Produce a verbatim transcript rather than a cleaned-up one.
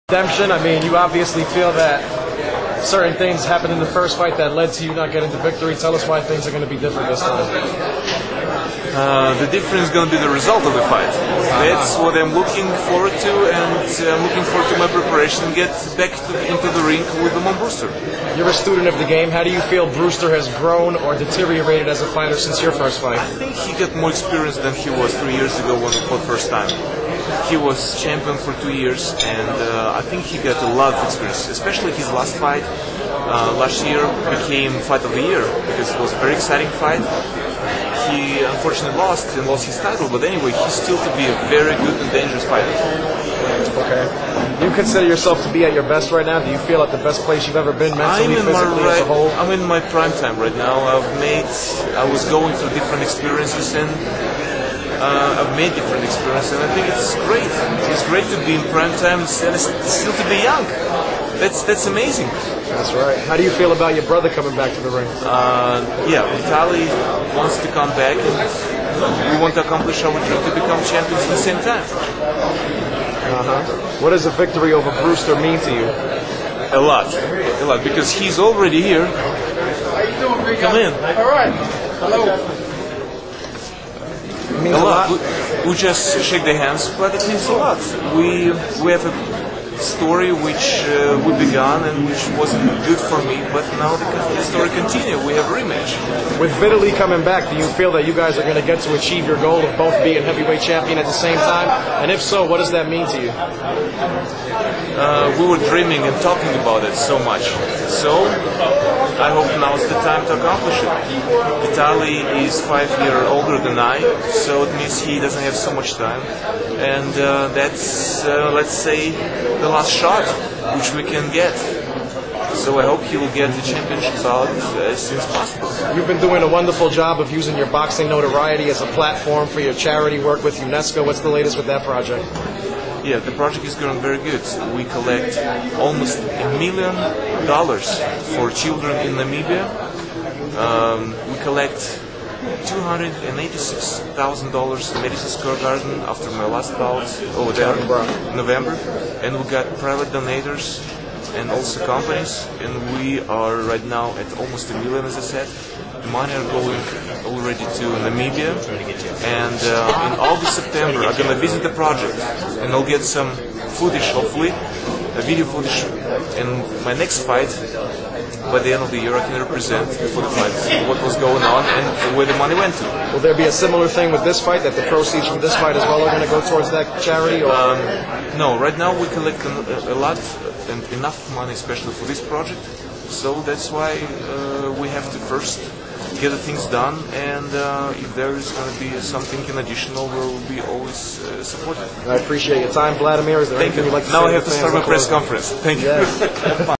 Redemption, I mean, you obviously feel that certain things happened in the first fight that led to you not getting the victory. Tell us why things are going to be different this time. Uh, the difference is going to be the result of the fight. That's what I'm looking forward to, and uh, I'm looking forward to my preparation and get back to, into the ring with Lamon Brewster. You're a student of the game. How do you feel Brewster has grown or deteriorated as a fighter since your first fight? I think he got more experience than he was three years ago when he fought first time. He was champion for two years, and uh, I think he got a lot of experience, especially his last fight. Uh, last year became fight of the year because it was a very exciting fight. He unfortunately lost and lost his title, but anyway, he's still to be a very good and dangerous fighter. Okay. Do you consider yourself to be at your best right now? Do you feel at the best place you've ever been mentally, I'm in physically, my as a whole? I'm in my prime time right now. I've made, I was going through different experiences and uh, I've made different experiences, and I think it's great. It's great to be in prime time and still to be young. That's that's amazing. That's right. How do you feel about your brother coming back to the ring? Uh, yeah, Vitaly wants to come back, and we want to accomplish our dream to become champions at the same time. Uh-huh. What does a victory over Brewster mean to you? A lot, a lot, because he's already here. How you doing, big Come in. All right. Hello. It means a a lot. lot. We, we just shake the hands, but it means a lot. We we have a story which uh, we began and which wasn't good for me, but now the, the story continues. We have a rematch. With Vitaly coming back, do you feel that you guys are going to get to achieve your goal of both being heavyweight champion at the same time? And if so, what does that mean to you? Uh, we were dreaming and talking about it so much. So I hope now's the time to accomplish it. Vitaly is five years older than I, so it means he doesn't have so much time. And uh, that's, uh, let's say, the last shot which we can get. So I hope he will get the championship bout as soon as possible. You've been doing a wonderful job of using your boxing notoriety as a platform for your charity work with UNESCO. What's the latest with that project? Yeah, the project is going very good. We collect almost a million dollars for children in Namibia. Um, we collect two hundred eighty-six thousand dollars in Madison Square Garden after my last bout over there in November. And we got private donators and also companies. And we are right now at almost a million, as I said. The money are going already to Namibia. And uh, in August, September, I'm going to visit the project. And I'll get some footage, hopefully, a video footage. And my next fight, by the end of the year, I can represent for the fight what was going on and where the money went to. Will there be a similar thing with this fight, that the proceeds from this fight as well are going to go towards that charity? Or? Um, no, right now we collect a, a lot and enough money, especially for this project. So that's why uh, we have to first get the things done, and uh, if there is going to be something in additional, we'll be always uh, supportive. I appreciate your time, Vladimir. Is there Thank anything you. you'd like to now say I have to start my press closing? conference. Thank yes. you.